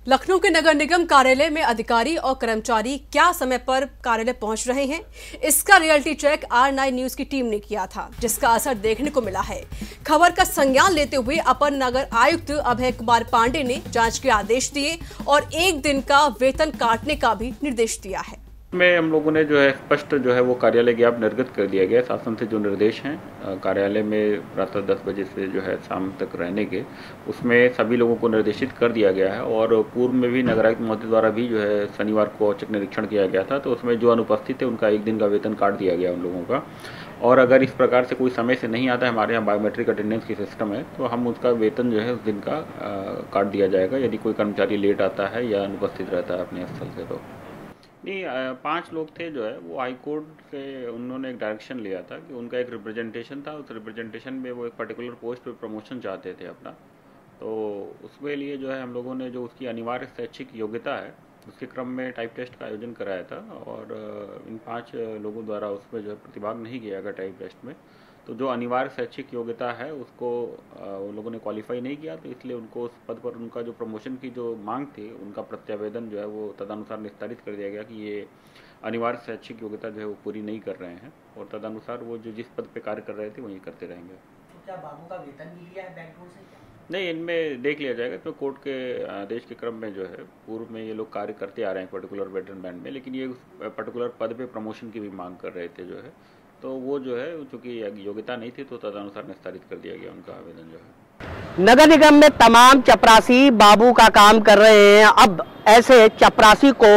लखनऊ के नगर निगम कार्यालय में अधिकारी और कर्मचारी क्या समय पर कार्यालय पहुंच रहे हैं, इसका रियलिटी चेक R9 न्यूज की टीम ने किया था, जिसका असर देखने को मिला है। खबर का संज्ञान लेते हुए अपर नगर आयुक्त अभय कुमार पांडे ने जांच के आदेश दिए और 1 दिन का वेतन काटने का भी निर्देश दिया है। में हम लोगों ने जो है स्पष्ट जो है वो कार्यालय ज्ञापन निर्गत कर दिया गया। शासन से जो निर्देश हैं कार्यालय में प्रातः 10 बजे से जो है शाम तक रहने के, उसमें सभी लोगों को निर्देशित कर दिया गया है। और पूर्व में भी नगर आयुक्त महोदय द्वारा भी जो है शनिवार को औचक निरीक्षण किया गया था, तो उसमें जो अनुपस्थित है उनका 1 दिन का वेतन काट दिया गया उन लोगों का। और अगर इस प्रकार से कोई समय से नहीं आता है, हमारे यहाँ बायोमेट्रिक अटेंडेंस की सिस्टम है, तो हम उसका वेतन जो है उस दिन का काट दिया जाएगा यदि कोई कर्मचारी लेट आता है या अनुपस्थित रहता है अपने स्थल से। तो नहीं, 5 लोग थे जो है वो हाई कोर्ट से उन्होंने एक डायरेक्शन लिया था कि उनका एक रिप्रेजेंटेशन था, उस रिप्रेजेंटेशन में वो एक पर्टिकुलर पोस्ट पे प्रमोशन चाहते थे अपना। तो उसके लिए जो है हम लोगों ने जो उसकी अनिवार्य शैक्षिक योग्यता है उसके क्रम में टाइप टेस्ट का आयोजन कराया था। और इन 5 लोगों द्वारा उसमें जो है प्रतिभाग नहीं किया गया टाइप टेस्ट में। तो जो अनिवार्य शैक्षिक योग्यता है उसको उन लोगों ने क्वालिफाई नहीं किया, तो इसलिए उनको उस पद पर उनका जो प्रमोशन की जो मांग थी उनका प्रत्यावेदन जो है वो तदनुसार निस्तारित कर दिया गया कि ये अनिवार्य शैक्षिक योग्यता जो है वो पूरी नहीं कर रहे हैं और तदनुसार वो जो जिस पद पे कार्य कर रहे थे वही करते रहेंगे। तो क्या बाबू का वेतन भी लिया है बैंक से? नहीं, इनमें देख लिया जाएगा। तो कोर्ट के आदेश के क्रम में जो है पूर्व में ये लोग कार्य करते आ रहे हैं पर्टिकुलर वेतन बैंड में, लेकिन ये पर्टिकुलर पद पे प्रमोशन की भी मांग कर रहे थे जो है, तो वो जो है चूंकि योग्यता नहीं थी तो तदनुसार निस्तारित कर दिया गया उनका आवेदन जो है। नगर निगम में तमाम चपरासी बाबू का काम कर रहे हैं। अब ऐसे चपरासी को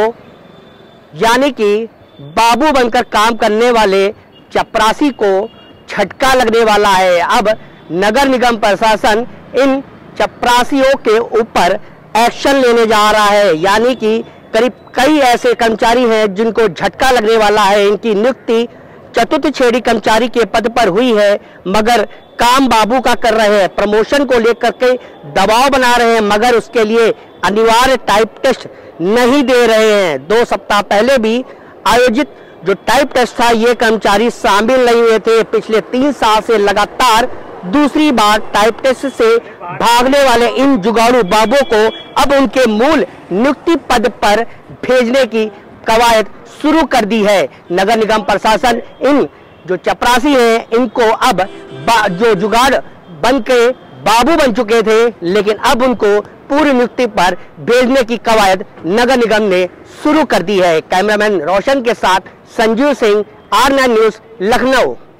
यानी कि बाबू बनकर काम करने वाले चपरासी को झटका लगने वाला है। अब नगर निगम प्रशासन इन चपरासियों के ऊपर एक्शन लेने जा रहा है, यानी कि करीब कई ऐसे कर्मचारी हैं जिनको झटका लगने वाला है। इनकी नियुक्ति चतुर्थ श्रेणी कर्मचारी के पद पर हुई है, मगर काम बाबू का कर रहे हैं। प्रमोशन को लेकर के दबाव बना रहे हैं, मगर उसके लिए अनिवार्य टाइप टेस्ट नहीं दे रहे हैं। 2 सप्ताह पहले भी आयोजित जो टाइप टेस्ट था ये कर्मचारी शामिल नहीं हुए थे। पिछले 3 साल से लगातार दूसरी बार टाइप टेस्ट से भागने वाले इन जुगाड़ू बाबू को अब उनके मूल नियुक्ति पद पर भेजने की कवायद शुरू कर दी है। नगर निगम प्रशासन इन जो चपरासी हैं इनको अब जो जुगाड़ बन के बाबू बन चुके थे, लेकिन अब उनको पूरी नियुक्ति पर भेजने की कवायद नगर निगम ने शुरू कर दी है। कैमरामैन रोशन के साथ संजीव सिंह, R9 न्यूज, लखनऊ।